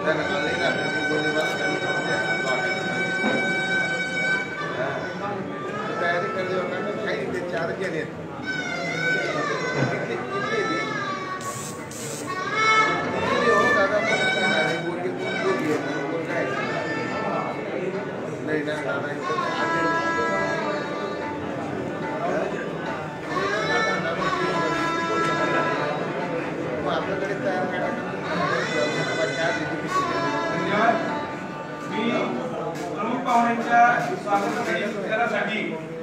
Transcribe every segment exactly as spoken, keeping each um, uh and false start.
तयारी कर काही चार केले नहीं ना दादा आपल्याकडे तयार मी प्रमुख पाहुण्यांच्या स्वागतासाठी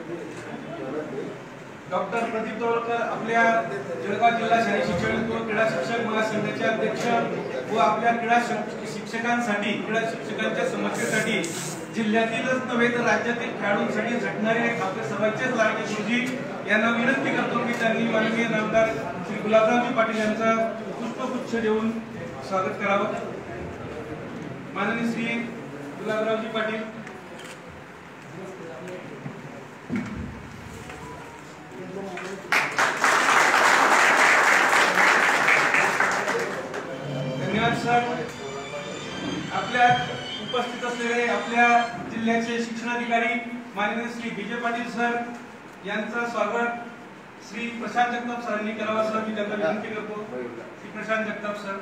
डॉक्टर प्रदीप तोळकर आपल्या जळगाव जिल्हा शालेय शिक्षण व क्रीडा शिक्षक महासंघाचे अध्यक्ष व आपल्या क्रीडा शिक्षकांसाठी क्रीडा शिक्षकांच्या समस्येसाठी जिल्ह्यातीलच नव्हे तर राज्यातील खेळाडूंसाठी झटणारे आपल्या सर्वांचेच लाडके गुरुजी यांना विनंती करतो की त्यांनी माननीय नामदार श्री गुलाबरावजी पाटील यांचा पुष्पगुच्छ देऊन स्वागत करावं। माननीय श्री गुलाबरावजी पाटील। धन्यवाद सर। आपल्या उपस्थित असलेले आपल्या जिल्ह्याचे शिक्षणाधिकारी माननीय श्री विजय पाटील सर यांचं स्वागत श्री प्रशांत जगताप सरांनी करावं असं मी त्यांना विनंती करतो। श्री प्रशांत जगताप सर।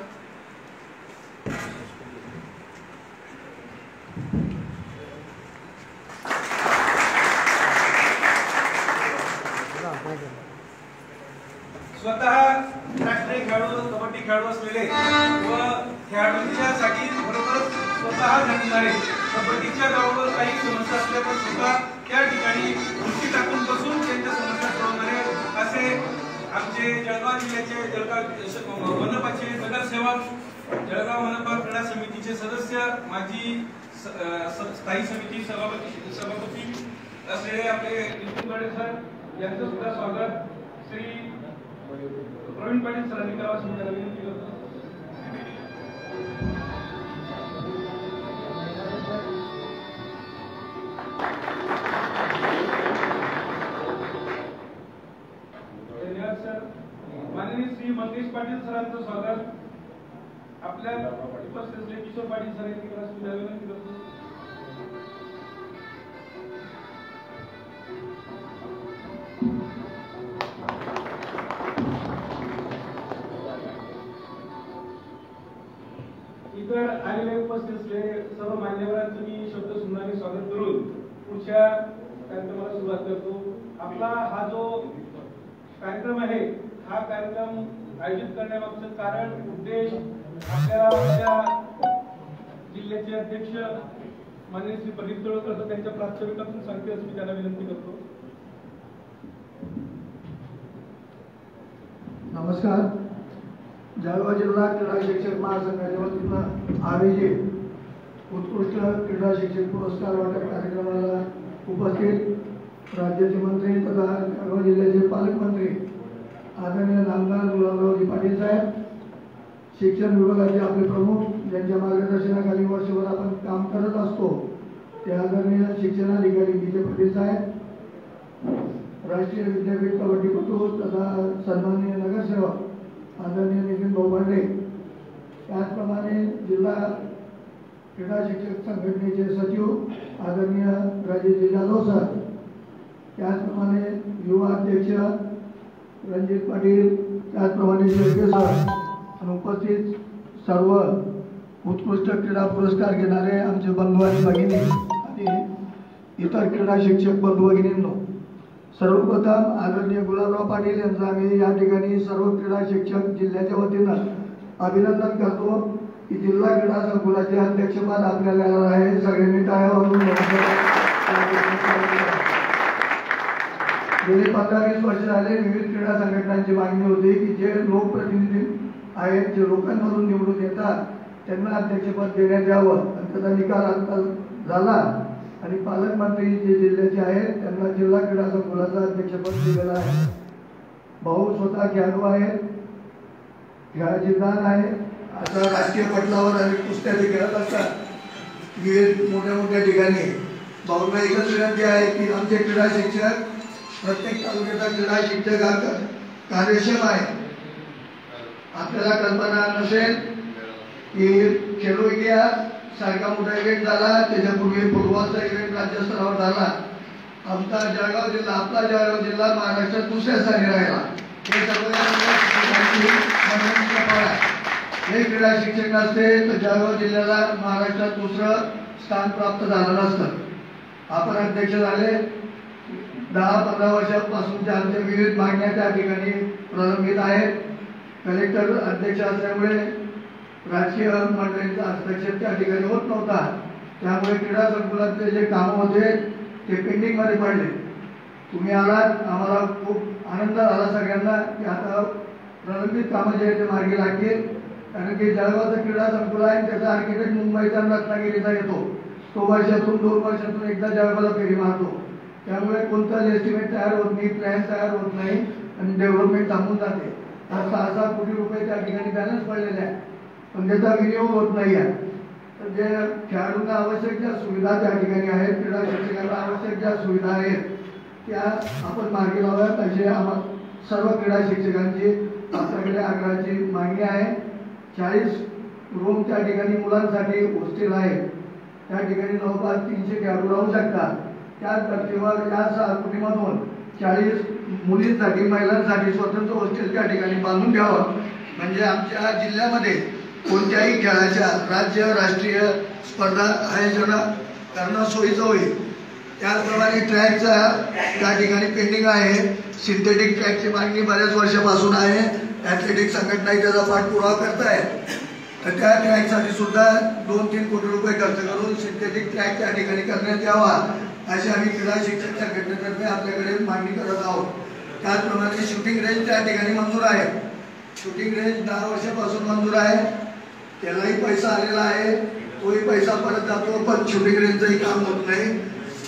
स्वतः राष्ट्रीय खेळाडू कबड्डी खेळाडू असलेले व खेळाडूंच्यासाठी बरोबरच स्वतः झटणारे कबड्डीच्या गावावर काही समस्या असल्या तर स्वतः त्या ठिकाणी खुर्ची टाकून बसून त्यांच्या समस्या सोडवणारे असे आमचे जळगाव जिल्ह्याचे जळगाव मनपाचे नगरसेवक जळगाव मनपा क्रीडा समितीचे सदस्य माजी स्थायी समिती सभापती सभापती असलेले आपले नितीन पाटील सर यांचं सुद्धा स्वागत श्री प्रवीण पाटील सरांनी करावं असं मी त्याला विनंती करतो। धन्यवाद सर। माननीय श्री मंगेश पाटील सरांचं स्वागत आपल्या उपस्थित असलेले किशोर पाटील सर यांनी करावं असं मी त्याला विनंती करतो। इतर आलेले उपस्थित असलेले सर्व मान्यवरांचं मी शब्द सुमनाने स्वागत करून पुढच्या कार्यक्रमाला सुरुवात करतो। आपला हा जो कार्यक्रम आहे हा कार्यक्रम आयोजित करण्यामागचं कारण उद्देश आपल्याला आपल्या जिल्ह्याचे अध्यक्ष माननीय श्री प्रदीप तोळकर त्यांच्या प्रास्ताविकातून सांगते असं मी त्यांना विनंती करतो। नमस्कार। जळगाव जिल्हा क्रीडा शिक्षक महासंघाच्या वतीनं आयोजित उत्कृष्ट क्रीडा शिक्षक पुरस्कार वाटप कार्यक्रमाला उपस्थित राज्याचे मंत्री तथा जळगाव जिल्ह्याचे पालकमंत्री आदरणीय नामदार गुलाबरावजी पाटील साहेब, शिक्षण विभागाचे आपले प्रमुख ज्यांच्या मार्गदर्शनाखाली वर्षभर आपण काम करत असतो ते आदरणीय शिक्षणाधिकारी विजय पाटील साहेब, राष्ट्रीय विद्यापीठ कबड्डीपटू तथा सन्माननीय नगरसेवक आदरणीय नितीन भाऊ पांडे, त्याचप्रमाणे जिल्हा क्रीडा शिक्षक संघटनेचे सचिव आदरणीय राजेश जाधव सर, त्याचप्रमाणे युवा अध्यक्ष रणजित पाटील, त्याचप्रमाणे शेळके सर आणि उपस्थित सर्व उत्कृष्ट क्रीडा पुरस्कार घेणारे आमचे बंधू आणि भगिनी आणि इतर क्रीडा शिक्षक बंधू भगिनींनो, सर्वप्रथम आदरणीय गुलाबराव पाटील यांचं आम्ही या ठिकाणी सर्व क्रीडा शिक्षक जिल्ह्याच्या वतीनं अभिनंदन करतो की जिल्हा क्रीडा संकुलाचे अध्यक्षपद आपल्याला आहे। सगळ्यांनी टाळ्या वाजवून गेले पंधरा वीस वर्ष झाले विविध क्रीडा संघटनांची मागणी होती की जे लोकप्रतिनिधी आहेत जे लोकांमधून निवडून येतात त्यांना अध्यक्षपद देण्यात यावं आणि त्याचा निकाल आता झाला आणि पालकमंत्री जे जिल्ह्याचे आहेत त्यांना जिल्हा क्रीडा संकुलाचं अध्यक्षपद दिलेलं आहे। भाऊ स्वतः खेळाडू आहेत, खेळाची जाण आहे, आता राष्ट्रीय पटलावर आणि कुस्त्या खेळत असतात विविध मोठ्या मोठ्या ठिकाणी। भाऊंना एकच विनंती आहे की आमचे क्रीडा शिक्षक प्रत्येक तालुक्याचा क्रीडा शिक्षक हा कार्यक्षम आहे। आपल्याला कल्पना नसेल की खेलो इंडिया सारखा मोठा इव्हेंट झाला, त्याच्यापूर्वी फुटबॉलचा इव्हेंट राज्यस्तरावर झाला. आमचा जळगाव जिल्हा आपला जळगाव जिल्हा महाराष्ट्रात दुसऱ्या स्थानी राहिला. हे सर्व हे क्रीडा शिक्षक नसते तर जळगाव जिल्ह्याला महाराष्ट्रात दुसरं स्थान प्राप्त झालं नसतं. आपण अध्यक्ष झाले, दहा पंधरा वर्षापासूनच्या आमच्या विविध मागण्या त्या ठिकाणी प्रलंबित आहेत. कलेक्टर अध्यक्ष असल्यामुळे राजकीय मंडळींचा हस्तक्षेप त्या ठिकाणी होत नव्हता, त्यामुळे क्रीडा संकुलातले जे कामं होते ते पेंडिंग मध्ये पडले. तुम्ही आलात, आम्हाला खूप आनंद झाला सगळ्यांना की आता प्रलंबित कामं जे ते मार्गी लागतील. कारण की जळगावचं क्रीडा संकुल आहे, त्याचा आर्किटेक्ट मुंबईचा रत्नागिरीचा येतो, तो वर्षातून दोन वर्षातून एकदा जळगावला फेरी मारतो. त्यामुळे कोणताच एस्टिमेट तयार होत नाही, प्लॅन तयार होत नाही आणि डेव्हलपमेंट थांबून जाते. आज सहा सहा कोटी रुपये त्या ठिकाणी बॅलन्स पडलेले आहे, पण त्याचा विनियोग होत नाही आहे. तर जे खेळाडूंना आवश्यक ज्या सुविधा त्या ठिकाणी आहेत, क्रीडा शिक्षकांना आवश्यक ज्या सुविधा आहेत त्या आपण मार्गी लावूयात अशी आम्हा सर्व क्रीडा शिक्षकांची आपल्याकडे आग्रहाची मागणी आहे. चाळीस रूम त्या ठिकाणी मुलांसाठी हॉस्टेल आहे, त्या ठिकाणी जवळपास तीनशे खेळाडू राहू शकतात. त्याच धर्तीवर या सहा कोटीमधून चाळीस मुलींसाठी महिलांसाठी स्वतंत्र हॉस्टेल त्या ठिकाणी बांधून घ्यावं, म्हणजे आमच्या जिल्ह्यामध्ये कोणत्याही खेळाच्या राज्य राष्ट्रीय स्पर्धा आयोजन करणं सोयीचं होईल. त्याचप्रमाणे ट्रॅकचा त्या ठिकाणी पेंडिंग आहे. सिंथेटिक ट्रॅकची मागणी बऱ्याच वर्षापासून आहे. ॲथलेटिक संघटनाही त्याचा पाठपुरावा करत आहे. तर त्या ट्रॅकसाठी सुद्धा दोन तीन कोटी रुपये खर्च करून सिंथेटिक ट्रॅक त्या ठिकाणी करण्यात यावा अशी आम्ही क्रीडा शिक्षक संघटनेतर्फे आपल्याकडे मागणी करत आहोत. त्याचप्रमाणे शूटिंग रेंज त्या ठिकाणी मंजूर आहे. शूटिंग रेंज दहा वर्षापासून मंजूर आहे, त्यालाही पैसा आलेला आहे, तोही पैसा परत जातो, पण शूटिंग रेंजचंही काम होत नाही.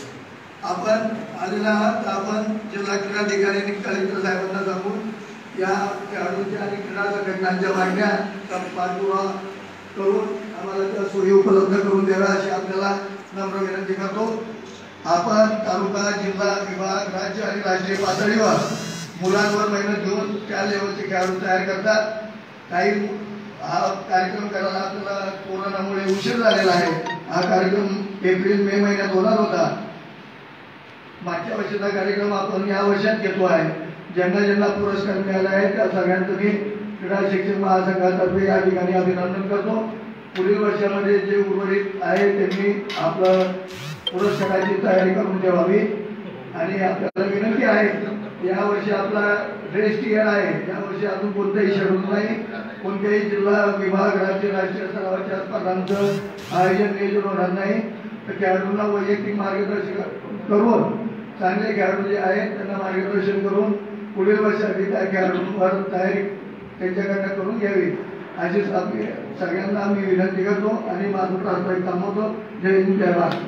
आपण आलेला आहात, आपण जिल्हा क्रीडाधिकारी आणि कलेक्टर साहेबांना सांगून या खेळाडूंच्या आणि क्रीडा संघटनांच्या मागण्या पाठपुरावा करून आम्हाला त्या सोयी उपलब्ध करून द्याव्या अशी आपल्याला नम्र विनंती करतो. आपण तालुका, जिल्हा, विभाग, राज्य आणि राष्ट्रीय पातळीवर मुलांवर मेहनत घेऊन त्या लेवलचे खेळाडू तयार करतात. काही हा कार्यक्रम करायला आपल्याला कोरोनामुळे उशीर झालेला आहे. हा कार्यक्रम एप्रिल मे महिन्यात होणार होता. मागच्या वर्षीचा कार्यक्रम आपण या वर्षात घेतो आहे. ज्यांना ज्यांना पुरस्कार मिळाला आहे त्या सगळ्यांचं मी क्रीडा शिक्षक महासंघातर्फे या ठिकाणी अभिनंदन करतो. पुढील वर्षामध्ये जे उर्वरित आहे त्यांनी आपलं पुरस्काराची तयारी करून ठेवावी. आणि आपल्याला विनंती आहे, यावर्षी आपला रेस्ट इयर आहे, यावर्षी अजून कोणताही शेड्यूल नाही. कोणत्याही जिल्हा, विभाग, राज्य, राष्ट्रीय स्तरावरच्या स्पर्धांचं आयोजन नियोजन होणार नाही. तर खेळाडूंना वैयक्तिक मार्गदर्शन करून चांगले खेळाडू जे आहेत त्यांना मार्गदर्शन करून पुढील वर्षासाठी त्या खेळाडूंवर तयारी त्यांच्याकडनं करून घ्यावी अशी सगळ्यांना मी विनंती करतो आणि माझं प्रास्ताविक थांबवतो. जय हिंद, जय भारत.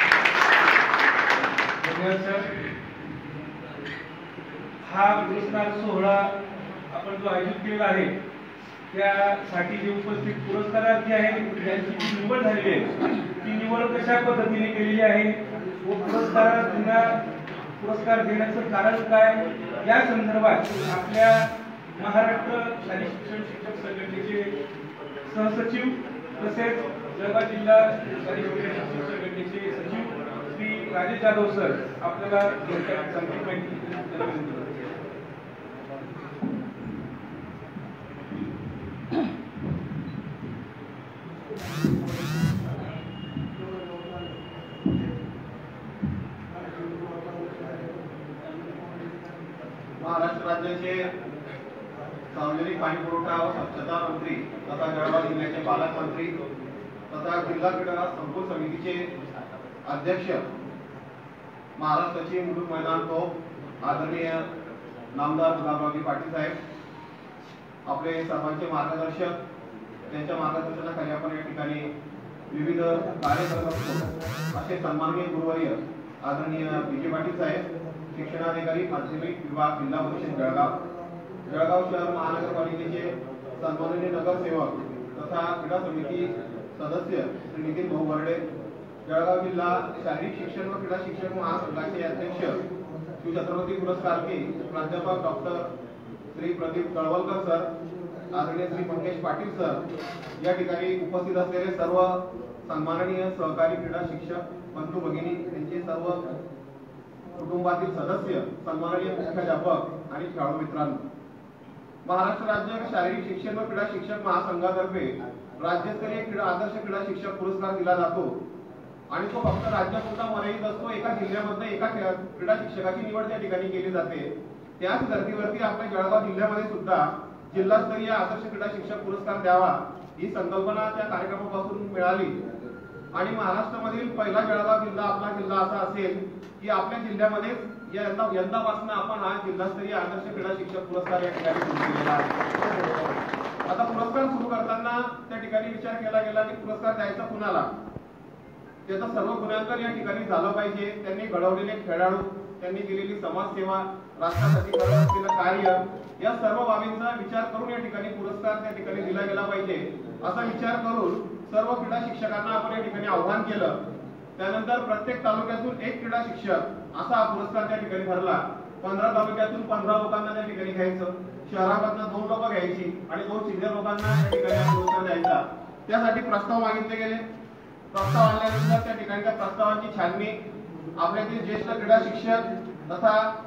हा पुरस्कार सोहळा आपण जो आयोजित केला आहे त्यासाठी जे उपस्थित पुरस्कारार्थी आहेत त्यांची निवड झालेली आहे, ती निवड कशा पद्धतीने केलेली आहे व पुरस्कारार्थींना पुरस्कार देण्याचं कारण काय या संदर्भात आपल्या महाराष्ट्र शालेय शिक्षण शिक्षक संघटनेचे सहसचिव तसेच जळगाव जिल्हा शालेय शिक्षण शिक्षक संघटनेचे सचिव श्री राजेश जाधव सर आपल्याला संपूर्ण माहिती देतात. महाराष्ट्र राज्याचे सार्वजनिक पाणी पुरवठा व स्वच्छता मंत्री तथा जळगाव जिल्ह्याचे पालकमंत्री तथा जिल्हा क्रीडा संकुल समितीचे अध्यक्ष महाराष्ट्राचे मुलुक मैदान तोफ आदरणीय नामदार गुलाबरावजी पाटील साहेब, आपले सर्वांचे मार्गदर्शक, त्यांच्या मार्गदर्शनाखाली आपण या ठिकाणी विविध कार्य करत असतो असे सन्माननीय गुरुवर्य आदरणीय विजय पाटील साहेब, शिक्षणाधिकारी माध्यमिक विभाग जिल्हा परिषद जळगाव, जळगाव शहर महानगरपालिकेचे सन्माननीय नगरसेवक तथा क्रीडा समिती सदस्य श्री नितीन भाऊ बर्डे, जळगाव जिल्हा शारीरिक शिक्षण व क्रीडा शिक्षक महासंघाचे अध्यक्ष शिवछत्रपती पुरस्कार के प्राध्यापक डॉक्टर श्री प्रदीप तळवलकर सर, आदरणीय श्री पंकज पाटील सर, या ठिकाणी उपस्थित असलेले सर्व सन्माननीय सहकारी क्रीडा शिक्षक बंधू भगिनी, त्यांचे सर्व कुटुंबातील सदस्य, सन्माननीय मुख्याध्यापक आणि खेळाडू मित्रांनो, महाराष्ट्र राज्य शारीरिक शिक्षण व क्रीडा शिक्षक महासंघातर्फे राज्यस्तरीय क्रीडा आदर्श क्रीडा शिक्षक पुरस्कार दिला जातो आणि तो फक्त राज्यापुरता मर्यादित असतो. एका जिल्ह्यामध्ये एका क्रीडा शिक्षकाची निवड त्या ठिकाणी केली जाते. त्याच धर्तीवरती आपल्या जळगाव जिल्ह्यामध्ये सुद्धा जिल्हास्तरीय आदर्श क्रीडा शिक्षक पुरस्कार द्यावा ही संकल्पना त्या कार्यक्रमापासून मिळाली आणि महाराष्ट्रामधील पहिला जळगाव जिल्हा आपला जिल्हा असा असेल की आपल्या जिल्ह्यामध्ये यंदा यंदापासून आपण हा जिल्हास्तरीय आदर्श क्रीडा शिक्षक पुरस्कार या ठिकाणी सुरू केलेला आहे. आता पुरस्कार सुरू करताना त्या ठिकाणी विचार केला गेला की पुरस्कार द्यायचा कुणाला, त्याचं सर्व गुणांकन या ठिकाणी झालं पाहिजे. त्यांनी घडवलेले खेळाडू, त्यांनी केलेली समाजसेवा, राष्ट्रासाठी करत असलेलं कार्य, या सर्व बाबींचा विचार करून या ठिकाणी पुरस्कार त्या ठिकाणी दिला गेला पाहिजे असा विचार करून सर्व क्रीडा शिक्षकांना आपण या ठिकाणी आव्हान केलं. त्यानंतर प्रत्येक तालुक्यातून एक क्रीडा शिक्षक असा हा पुरस्कार त्या ठिकाणी ठरला. पंधरा तालुक्यातून पंधरा लोकांना त्या ठिकाणी घ्यायचं, शहरामधनं दोन लोक घ्यायची आणि दोन सिनियर लोकांना त्या ठिकाणी हा पुरस्कार द्यायचा. त्यासाठी प्रस्ताव मागितले गेले. प्रस्ताव आणल्यानंतर त्या ठिकाणी त्या प्रस्तावांची छाननी आपल्यातील ज्येष्ठ क्रीडा शिक्षक तथा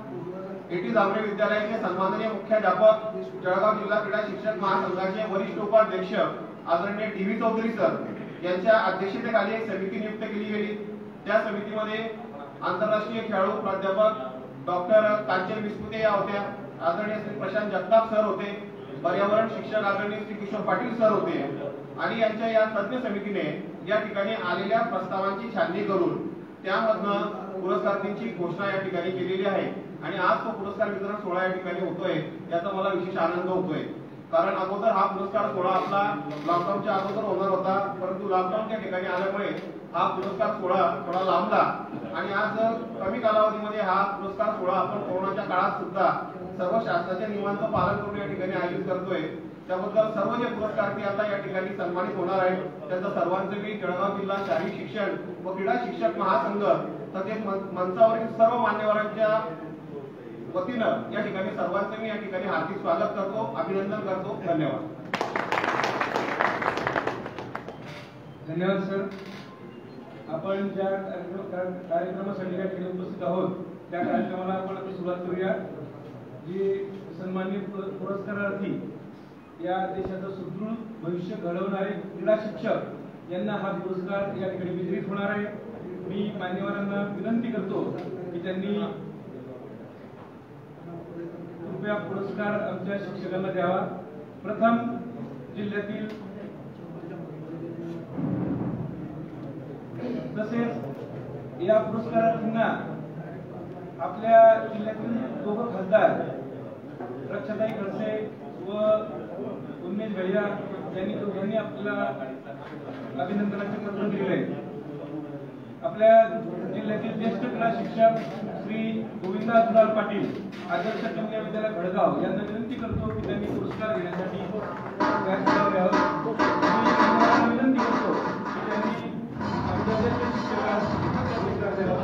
एटी जांभरे विद्यालयाचे सन्माननीय मुख्याध्यापक, जळगाव जिल्हा क्रीडा शिक्षक महासंघाचे वरिष्ठ उपाध्यक्ष आदरणीय टी व्ही चौधरी सर यांच्या अध्यक्षतेखाली एक समिती नियुक्त केली गेली. त्या समितीमध्ये आंतरराष्ट्रीय खेळाडू प्राध्यापक डॉक्टर कांचन विस्पुते या होत्या, आदरणीय श्री प्रशांत जगताप सर होते, पर्यावरण शिक्षक आदरणीय श्री किशोर पाटील सर होते आणि यांच्या या तज्ञ समितीने या ठिकाणी आलेल्या प्रस्तावांची छाननी करून त्यामधनं पुरस्कारांची घोषणा या ठिकाणी केलेली आहे आणि आज तो पुरस्कार वितरण सोहळा या ठिकाणी होतोय. याचा मला विशेष आनंद होतोय, कारण अगोदर हा पुरस्कार सोहळा आपला लॉकडाऊनच्या अगोदर होणार होता, परंतु लॉकडाऊनच्या ठिकाणी आल्यामुळे हा पुरस्कार सोहळा थोडा लांबला आणि आज कमी कालावधीमध्ये हा पुरस्कार सोहळा आपण कोरोनाच्या काळात सुद्धा सर्व शासनाच्या नियमांचं पालन करून या ठिकाणी आयोजित करतोय. त्याबद्दल सर्व जे पुरस्कारार्थी आता या ठिकाणी सन्मानित होणार आहेत त्यांचं सर्वांचं मी जळगाव जिल्हा शारीरिक शिक्षण व क्रीडा शिक्षक महासंघ तसेच मंचावरील सर्व मान्यवरांच्या वतीनं या ठिकाणी सर्वांचं मी या ठिकाणी हार्दिक स्वागत करतो, अभिनंदन करतो. धन्यवाद. धन्यवाद सर. आपण ज्या कार्यक्रमासाठी या ठिकाणी उपस्थित आहोत त्या कार्यक्रमाला आपण आता सुरुवात करूया. जे सन्माननीय पुरस्कारार्थी या देशाचं सुदृढ भविष्य घडवणारे क्रीडा शिक्षक यांना हा पुरस्कार या ठिकाणी वितरित होणार आहे. मी मान्यवरांना विनंती करतो की त्यांनी कृपया पुरस्कार आमच्या शिक्षकांना द्यावा. प्रथम जिल्ह्यातील तसेच या पुरस्कारार्थींना आपल्या जिल्ह्यातील दोघं खासदार रक्षाताई खडसे व उन्मेष भैया यांनी यांनी आपल्याला अभिनंदनाचे पत्र दिले आहे. आपल्या जिल्ह्यातील ज्येष्ठ क्रीडा शिक्षक श्री गोविंदा दुलाल पाटील आदर्श कन्या विद्यालय भडगाव यांना विनंती करतो की त्यांनी पुरस्कार घेण्यासाठी विनंती करतो की त्यांनी आमच्या ज्येष्ठ शिक्षकास पुरस्कार द्यावा.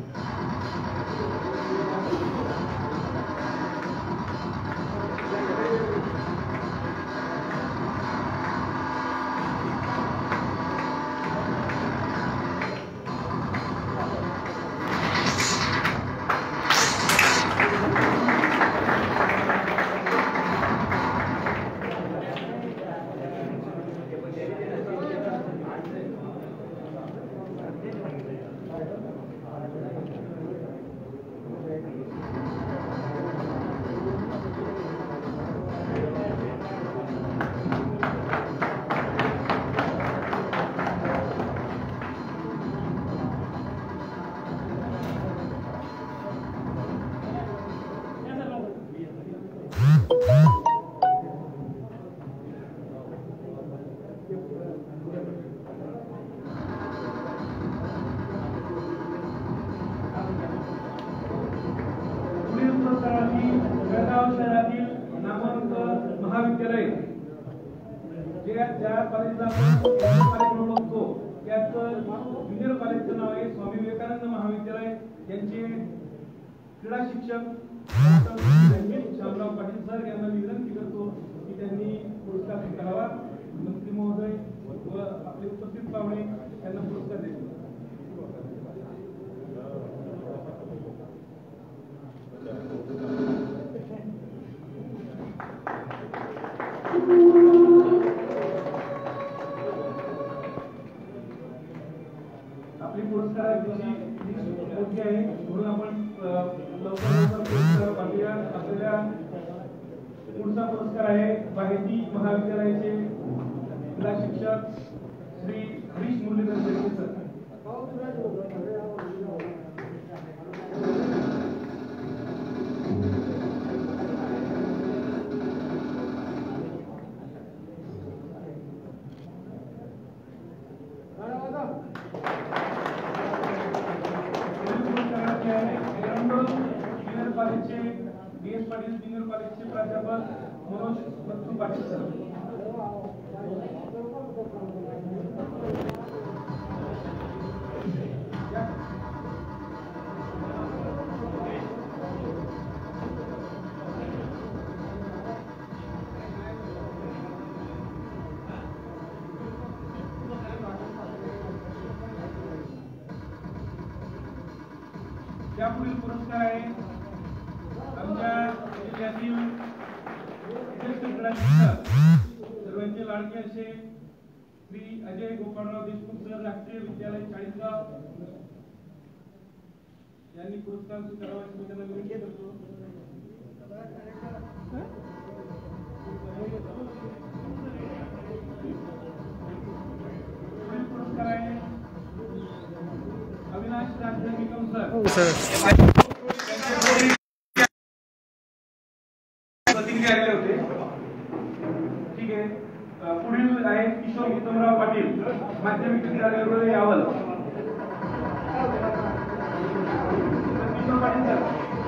जळगाव शहरातील नामवंत महाविद्यालय ज्या कॉलेजला कार्यक्रम बघतो त्यात ज्युनियर कॉलेजचं नाव आहे स्वामी विवेकानंद महाविद्यालय. यांचे क्रीडा शिक्षक शामराव पाटील सर यांना मी विनंती करतो की त्यांनी पुरस्कार स्वीकारावा. मंत्री महोदय व आपले उपस्थित पाहुणे यांना पुरस्कार देतो. आपली पुरस्काराची मोठी आहे म्हणून आपण लवकर लवकर पुरस्कार पाहूया. आपल्याला पुढचा पुरस्कार आहे माहिती महाविद्यालयाचे क्रीडा शिक्षक Shri Harish Muralidhar Shelke sir. D S Patil junior कॉलेजचे प्राध्यापक मनोज दत्तू पाटील सर. यापुढील पुरस्कार आहे आमच्या जिल्ह्यातील ज्येष्ठ क्रीडा शिक्षक सर्वांचे लाडके असे श्री अजय गोपाळराव देशमुख सर, राष्ट्रीय विद्यालय चाळीसगाव यांनी पुरस्कार स्वीकारावा त्यांना विनंती करतो. पुरस्कार आहे अविनाश राजन निकम सर. प्रतिनिधी आले होते. ठीक आहे. पुढील आहेत किशोर उत्तमराव पाटील, माध्यमिक विद्यालय यावल. किशोर पाटील सर.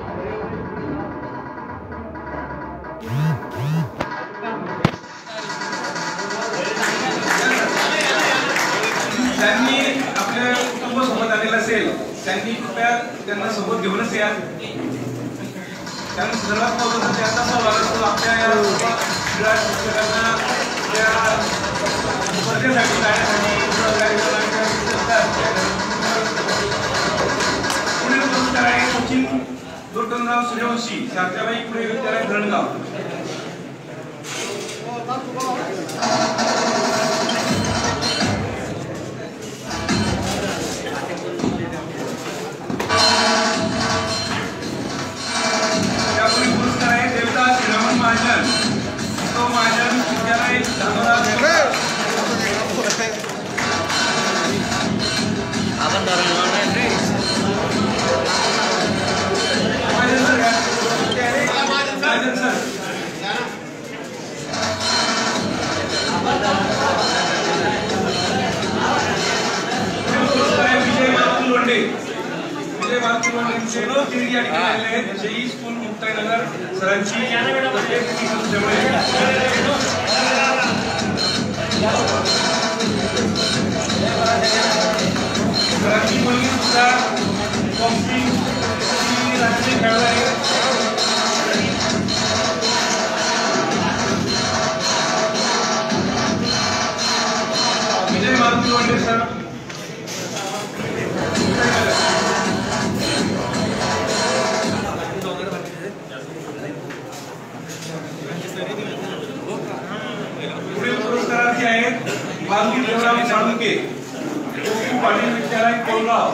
त्यांनी आपल्या कुटुंब सोबत आलेलं असेल त्यांनी कृपया त्यांना सोबत घेऊनच या. कारण सर्वात महत्त्वाचं त्यांचा सहभाग असतो आपल्या या क्रीडा शिक्षकांना त्या स्पर्धेसाठी जाण्यासाठी. पुढील पुरस्कार आहे सचिन दुर्गमराव सूर्यवंशी, सारथ्याबाई पुणे विद्यालय धरणगाव. महाजन तो महाजन विद्यालय धानोरा. आपण महाजन सर. विजय मारुती लोंढे. विजय मारुती लोंढे या ठिकाणी आलेले आहेत. जयी स्कूल मुक्ताईनगर सरांची सरांची मुलगी सुद्धा बॉक्सिंग राष्ट्रीय खेळाडू आहे. विजय मारुती लोंढे सर. पुढील पुरस्कारार्थी आहेत मारुती देवराम साळुंके, पाटील विद्यालय कोलगाव.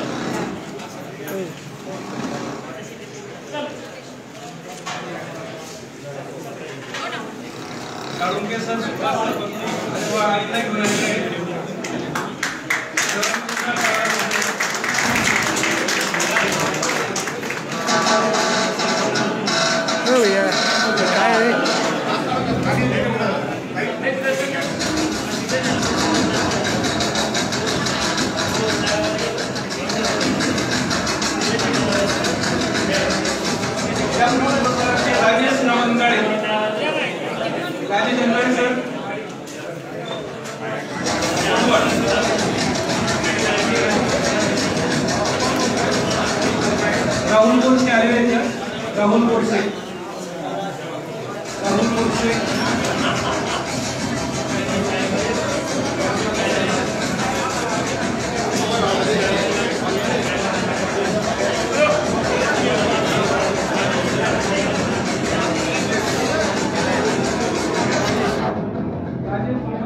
साळुंके सर सुद्धा आईला घेऊन आलेले. राजेश नवंदाळे. राजेश नवंदाळे सर. राहुल गोडसे आलेले आहेत. राहुल गोडसे. राहुल गोडसे राजेश